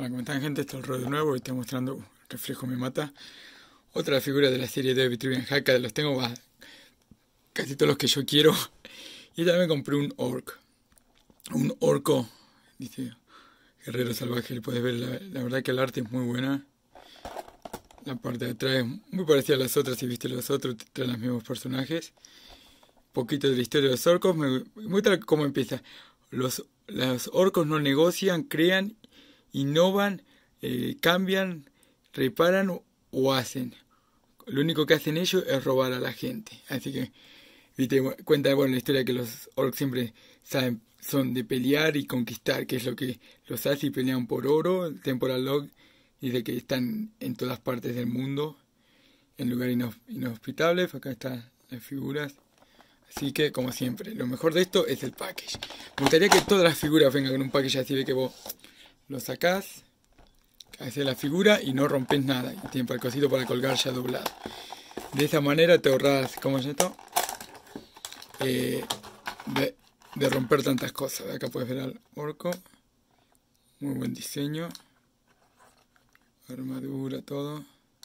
Hola, ¿cómo están, gente? Esto es el Rod de nuevo y estoy mostrando Reflejo me mata. Otra figura de la serie de Vitruvian Haka, los tengo casi todos los que yo quiero. Y también compré un orc. Un orco, dice Guerrero Salvaje, le puedes ver, la verdad que el arte es muy buena. La parte de atrás es muy parecida a las otras, si viste los otros, traen los mismos personajes. Un poquito de la historia de los orcos, me muestra cómo empieza. Los orcos no negocian, crean, innovan, cambian, reparan o hacen. Lo único que hacen ellos es robar a la gente. Así que, viste, cuenta la historia que los orcs siempre saben, son de pelear y conquistar, que es lo que los hace, y pelean por oro. El Temporal Log dice que están en todas partes del mundo, en lugares inhospitables. Acá están las figuras. Así que, como siempre, lo mejor de esto es el package. Me gustaría que todas las figuras vengan con un package así, de que vos lo sacás, haces la figura y no rompes nada. Y tiene el cosito para colgar ya doblado. De esa manera te ahorras, ¿cómo es esto? De romper tantas cosas. Acá puedes ver al orco. Muy buen diseño. Armadura, todo.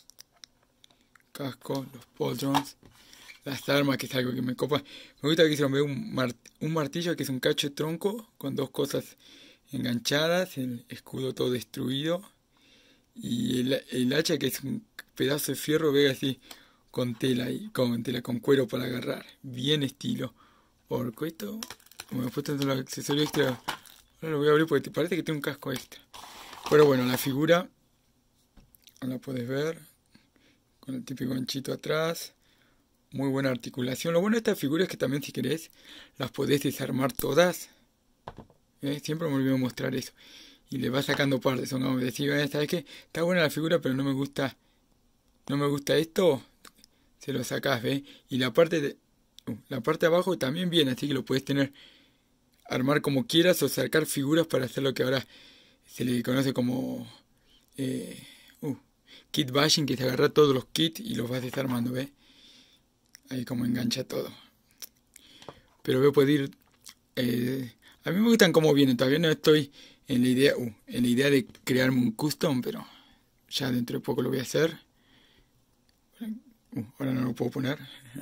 Casco, los pauldrons. Las armas, que es algo que me copa. Me gusta que hicieron un martillo que es un cacho de tronco con dos cosas enganchadas, el escudo todo destruido. Y el hacha, que es un pedazo de fierro, ve así, con tela, con cuero para agarrar. Bien estilo orco. Esto, como me he puesto en los accesorios extra, ahora lo voy a abrir porque te parece que tiene un casco extra. Pero bueno, la figura, la puedes ver, con el típico ganchito atrás. Muy buena articulación. Lo bueno de estas figuras es que también, si querés, las podés desarmar todas. Siempre me olvido de mostrar eso. Y le vas sacando partes. Son como decir, ¿sabes qué? Está buena la figura, pero no me gusta esto. Se lo sacás, ¿ves? Y la parte de abajo también viene, así que lo puedes armar como quieras o sacar figuras para hacer lo que ahora se le conoce como kit bashing, que se agarra todos los kits y los vas desarmando, ¿ves? Ahí como engancha todo. Pero voy a poder ir... a mí me gustan cómo vienen. Todavía no estoy en la idea de crearme un custom, pero ya dentro de poco lo voy a hacer. Ahora no lo puedo poner.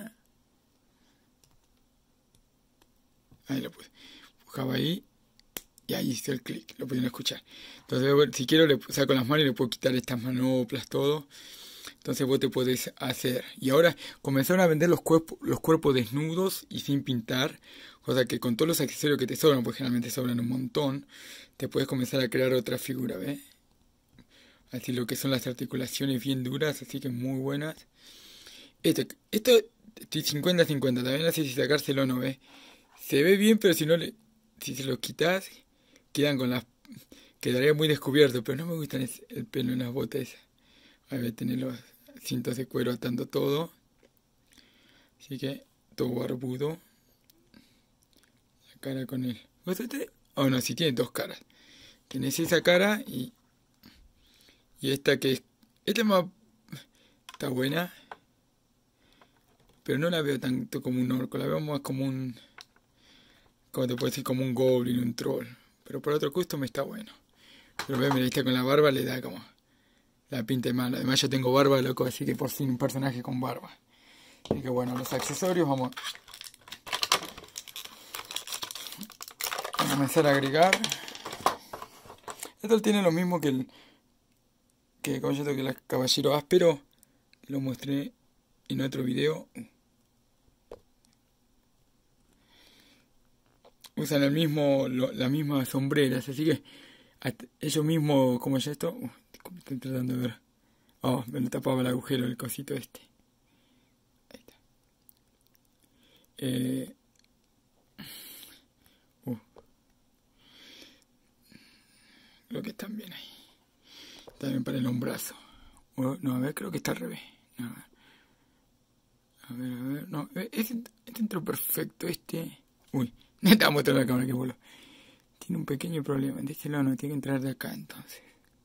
Ahí lo puse. Buscaba ahí y ahí hice el clic. Lo pudieron escuchar. Entonces, si quiero, le saco las manos y le puedo quitar estas manoplas, todo. Entonces vos te podés hacer. Y ahora comenzaron a vender los cuerpos desnudos y sin pintar. O sea que con todos los accesorios que te sobran, pues generalmente sobran un montón, te puedes comenzar a crear otra figura, ¿ves? Así lo que son las articulaciones bien duras, así que muy buenas. Esto estoy 50-50, también no sé si sacárselo o no, ¿ves? Se ve bien, pero si se lo quitas, quedaría muy descubierto, pero no me gustan el pelo en las botas esas. Ahí voy a tener los cintos de cuero atando todo. Así que todo barbudo. La cara con él. Oh no, si tiene dos caras. Tenés esa cara y esta que es... Esta más... Está buena. Pero no la veo tanto como un orco. La veo más como un... Como te puedo decir, como un goblin, un troll. Pero por otro custom está bueno. Pero ve, mira, esta con la barba le da como... La pinta de mala. Además yo tengo barba, loco, así que por fin un personaje con barba. Así que bueno, los accesorios vamos a comenzar a agregar. Esto tiene lo mismo que el caballero áspero. Lo mostré en otro video. Usan las mismas sombreras, así que ellos mismos, como ya esto... estoy tratando de ver. Oh, me lo tapaba el agujero, el cosito este. Ahí está. Creo que están bien ahí. Está bien para el hombrazo. No, a ver, creo que está al revés. No, a ver. No, este entró perfecto. Uy, me estaba mostrando la cámara, que vuelo. Tiene un pequeño problema. De este lado no tiene que entrar de acá, entonces.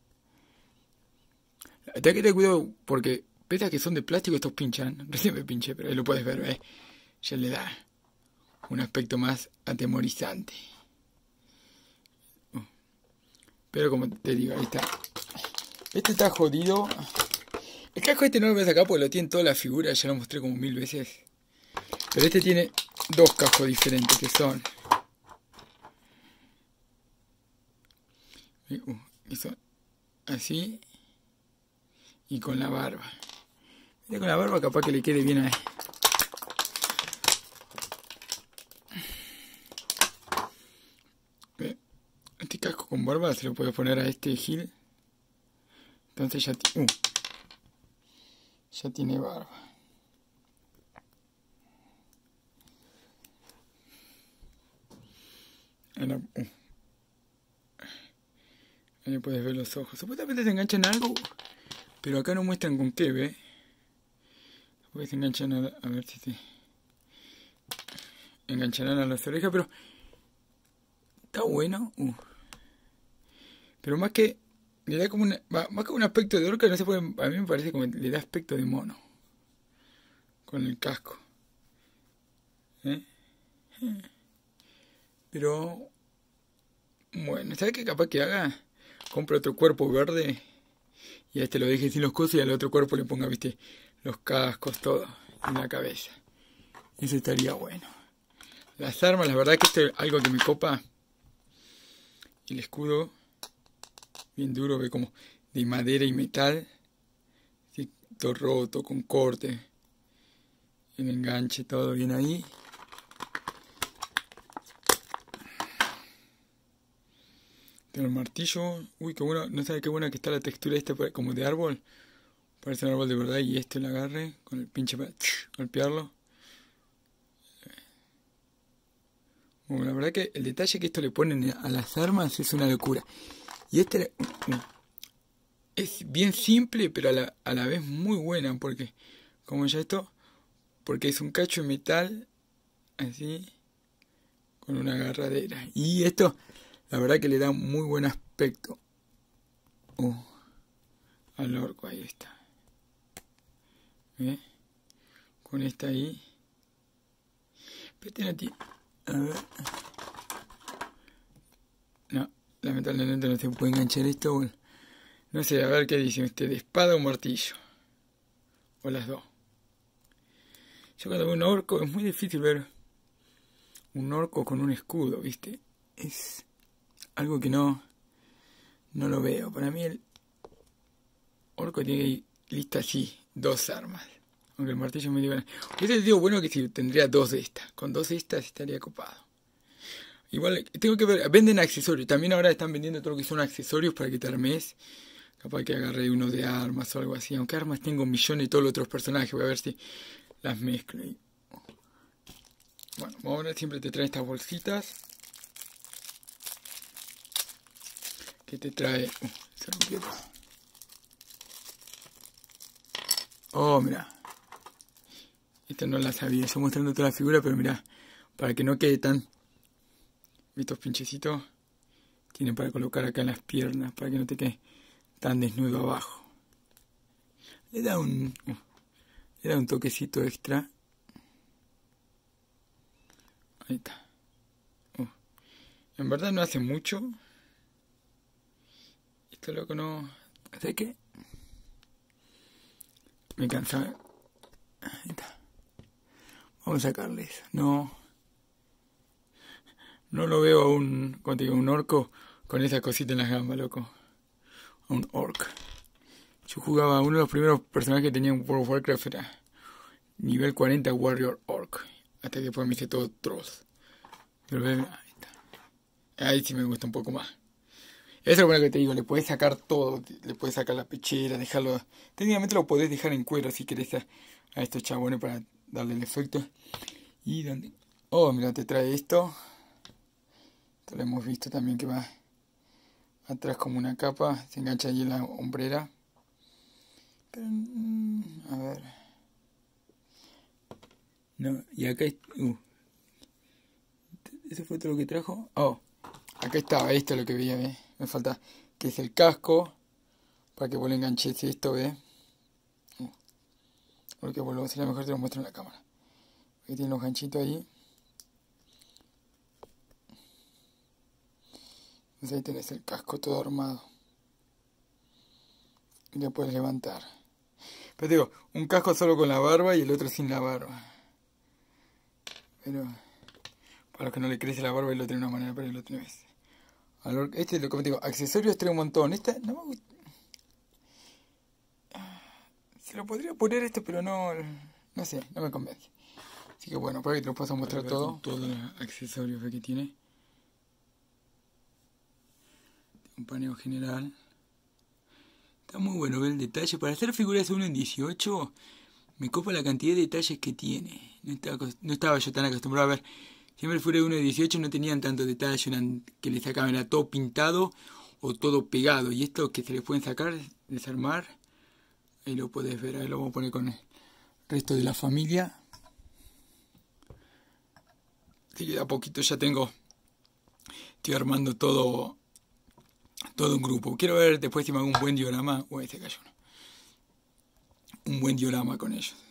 Hasta que te cuidado, porque pese a que son de plástico, estos pinchan. Recién me pinché, pero ahí lo puedes ver, ¿ves? Ya le da un aspecto más atemorizante. Pero como te digo, ahí está. Este está jodido. El casco este no lo voy a sacar porque lo tienen todas las figuras, ya lo mostré como 1000 veces. Pero este tiene dos cascos diferentes que son. Y son así. Y con la barba. Mira, con la barba capaz que le quede bien ahí. Este casco con barba se lo puedo poner a este Gil. Entonces ya tiene barba. Ahí le puedes ver los ojos. Supuestamente se enganchan a algo, pero acá no muestran con qué, ¿ve? Porque se enganchan a ver si se engancharán a las orejas, pero está bueno. Pero más que le da como más que un aspecto de orca, no se puede, a mí me parece como le da aspecto de mono con el casco. Pero bueno, ¿sabes qué capaz que haga? Compre otro cuerpo verde y a este lo deje sin los cosos y al otro cuerpo le ponga, viste, los cascos, todo en la cabeza. Eso estaría bueno. Las armas, la verdad que esto es algo que me copa. El escudo, bien duro, ve como de madera y metal. ¿Sí? Todo roto, con corte. El enganche, todo bien ahí. Tengo el martillo. Uy, qué bueno. No sabe qué buena que está la textura esta como de árbol. Parece un árbol de verdad. Y esto el agarre con el pinche para golpearlo. Bueno, la verdad que el detalle que esto le ponen a las armas es una locura. Y este es bien simple, pero a la vez muy buena. Porque, como ya esto, porque es un cacho de metal, así, con una agarradera. Y esto, la verdad que le da muy buen aspecto. Al orco, ahí está. ¿Ve? Con esta ahí. Pero este no tiene... A ver. No, lamentablemente no se puede enganchar esto. Bueno, no sé, a ver qué dice usted. ¿De espada o martillo? O las dos. Yo cuando veo un orco es muy difícil ver un orco con un escudo, ¿viste? Es algo que no lo veo. Para mí el orco tiene que ir listo así, dos armas. Aunque el martillo me diga... Yo digo, bueno, que si tendría dos de estas. Con dos de estas estaría copado. Igual, tengo que ver, venden accesorios. También ahora están vendiendo todo lo que son accesorios para que te armes. Capaz que agarré uno de armas o algo así. Aunque armas tengo millones de todos los otros personajes. Voy a ver si las mezclo. Bueno, ahora siempre te trae estas bolsitas. Que te trae... se rompió todo. Oh, mira. Esta no la sabía. Yo mostrando toda la figura, pero mira. Para que no quede tan... Estos pinchecitos. Tienen para colocar acá en las piernas. Para que no te quede tan desnudo abajo. Le da un toquecito extra. Ahí está. En verdad no hace mucho. Esto loco no... ¿Sabes qué? Me cansa. Ahí está. Vamos a sacarle eso. No lo veo a un orco con esa cosita en las gambas, loco. A un orc. Yo jugaba, uno de los primeros personajes que tenía en World of Warcraft era nivel 40 Warrior Orc. Hasta que después me hice todo Troll. Pero ahí está. Ahí sí me gusta un poco más. Eso es lo bueno que te digo, le puedes sacar todo. Le puedes sacar la pechera, dejarlo... Técnicamente lo podés dejar en cuero si querés a estos chabones para darle el efecto. Y donde... Oh, mira, te trae esto. Esto lo hemos visto también que va atrás como una capa. Se engancha ahí en la hombrera. Pero, a ver. No, y acá... ¿Ese fue todo lo que trajo? Oh, acá estaba, esto es lo que veía, ¿ve? Me falta, que es el casco. Para que vos le enganches esto, ¿ve? Porque vuelvo a hacer mejor te lo muestro en la cámara. Aquí tiene los ganchitos ahí. Entonces ahí tenés el casco todo armado. Y lo puedes levantar. Pero digo, un casco solo con la barba y el otro sin la barba. Pero para los que no le crece la barba, él lo tiene de una manera, pero él lo tiene. Este es lo que te digo, accesorios trae un montón. Esta no me gusta. Se lo podría poner esto, pero no sé, no me convence. Así que bueno, por ahí te lo paso a mostrar todo. Todos los accesorios que tiene. Un paneo general. Está muy bueno ver el detalle. Para hacer figuras de 1 en 18, me copa la cantidad de detalles que tiene. No estaba yo tan acostumbrado a ver. Siempre figuras de 1 en 18 no tenían tanto detalle, que le sacaban, era todo pintado o todo pegado. Y esto que se les pueden sacar, desarmar, ahí lo podés ver. Ahí lo vamos a poner con el resto de la familia. Así que de a poquito ya estoy armando todo un grupo. Quiero ver después si me hago un buen diorama. Uy, se cayó uno. Un buen diorama con ellos.